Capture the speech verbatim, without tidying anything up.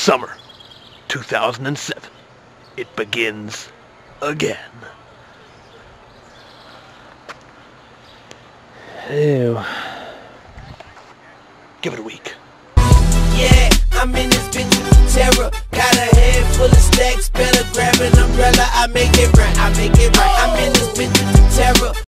Summer two thousand seven. It begins again. Ew. Give it a week. Yeah, I'm in this bitch with terror. Got a head full of stacks, better grab an umbrella. I make it right, I make it right.